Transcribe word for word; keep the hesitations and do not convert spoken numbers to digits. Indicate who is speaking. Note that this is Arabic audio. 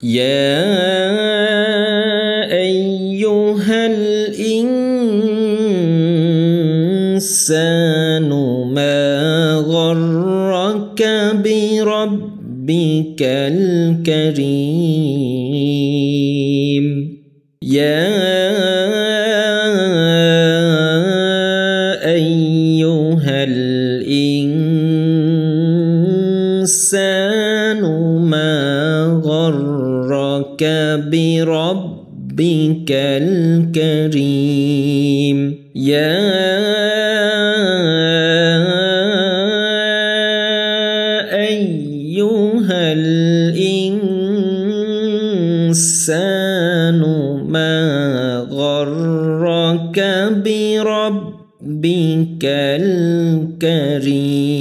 Speaker 1: يا أيها الإنسان ما غرك بربك الكريم يا أيها الإنسان ما غرك بربك الكريم يا أيها الإنسان ما غرك بربك الكريم